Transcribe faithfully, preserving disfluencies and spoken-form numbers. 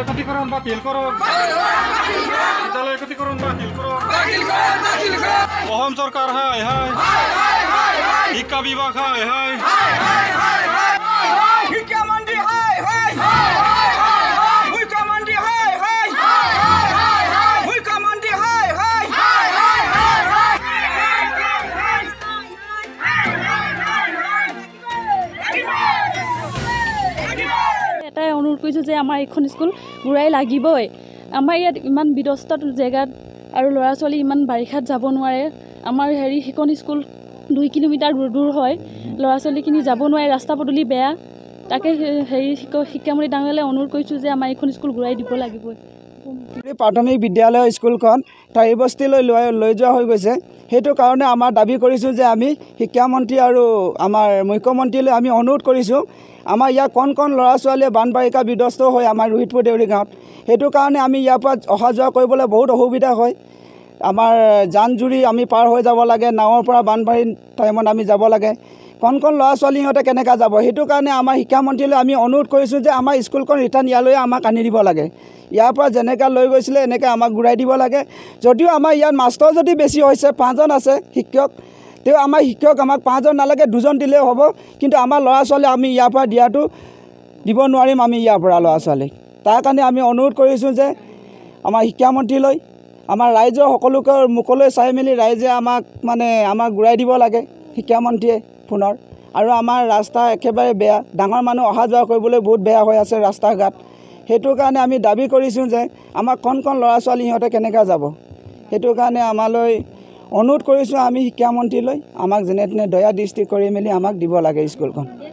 ক্ষতিকরণ বাতিল করো বিদ্যালয় ক্ষতিকরণ বাতিল করো অসম সরকার হাই হাই শিক্ষা বিভাগ হাই হাই শিক্ষামন্ত্রী হাই হাই মুখ্যমন্ত্রী হাই হাই মুখ্যমন্ত্রী হাই হাই এটাই অনুৰোধ কৰিছোঁ যে আমাৰ এইখন স্কুল ঘূৰাই লাগিবই। আমাৰ ইয়াত ইমান বিধ্বস্ত জেগাত আৰু ল'ৰা ছোৱালী ইমান বাৰিষাত যাব নোৱাৰে। আমাৰ হেৰি সেইখন স্কুল দুই কিলোমিটাৰ দূৰ দূৰ হয়, ল'ৰা ছোৱালীখিনি যাব নোৱাৰে, ৰাস্তা পদূলি বেয়া। তাকে হেৰি শিক্ষামন্ত্ৰী ডাঙৰীয়ালৈ অনুৰোধ কৰিছোঁ যে আমাৰ এইখন স্কুল ঘূৰাই দিব লাগিবই। প্ৰাথমিক বিদ্যালয় স্কুলখন টাই বস্তিলৈ লৈ লৈ যোৱা হৈ গৈছে। সেইটো কাৰণে আমাৰ দাবী কৰিছোঁ যে আমি শিক্ষামন্ত্ৰী আৰু আমাৰ মুখ্যমন্ত্ৰীলৈ আমি অনুৰোধ কৰিছোঁ, আমাৰ ইয়াৰ কণ কণ ল'ৰা ছোৱালীয়ে বানবাৰিষা বিধ্বস্ত হয় আমাৰ ৰোহিতপুৰ দেউৰী গাঁৱত। সেইটো কাৰণে আমি ইয়াৰ পৰা অহা যোৱা কৰিবলৈ বহুত অসুবিধা হয়। আমাৰ জান জুৰি আমি পাৰ হৈ যাব লাগে, নাৱৰ পৰা বানবাৰী টাইমত আমি যাব লাগে। কণ কণ ল'ৰা ছোৱালী সিহঁতে কেনেকৈ যাব? সেইটো কাৰণে আমাৰ শিক্ষামন্ত্ৰীলৈ আমি অনুৰোধ কৰিছোঁ যে আমাৰ স্কুলখন ৰিটাৰ্ণ ইয়ালৈ আমাক আনি দিব লাগে। ইয়াৰ পৰা যেনেকৈ লৈ গৈছিলে এনেকৈ আমাক ঘূৰাই দিব লাগে। যদিও আমাৰ ইয়াত মাষ্টৰ যদি বেছি হৈছে, পাঁচজন আছে শিক্ষক, তেওঁ আমাৰ শিক্ষক আমাক পাঁচজন নালাগে, দুজন দিলেও হ'ব। কিন্তু আমাৰ ল'ৰা ছোৱালী আমি ইয়াৰ পৰা দিয়াটো দিব নোৱাৰিম আমি ইয়াৰ পৰা ল'ৰা ছোৱালীক। তাৰ কাৰণে আমি অনুৰোধ কৰিছোঁ যে আমাৰ শিক্ষামন্ত্ৰীলৈ, আমাৰ ৰাইজৰ সকলোকে মুখলৈ চাই মেলি ৰাইজে আমাক মানে আমাক ঘূৰাই দিব লাগে শিক্ষামন্ত্ৰীয়ে পুনৰ। আৰু আমাৰ ৰাস্তা একেবাৰে বেয়া, ডাঙৰ মানুহ অহা যোৱা কৰিবলৈ বহুত বেয়া হৈ আছে ৰাস্তা ঘাট। সেইটো কাৰণে আমি দাবী কৰিছোঁ যে আমাৰ কণ কণ ল'ৰা ছোৱালী সিহঁতে কেনেকৈ যাব। সেইটো কাৰণে আমালৈ অনুৰোধ কৰিছোঁ আমি শিক্ষামন্ত্ৰীলৈ, আমাক যেনে তেনে দয়া দৃষ্টি কৰি মেলি আমাক দিব লাগে স্কুলখন।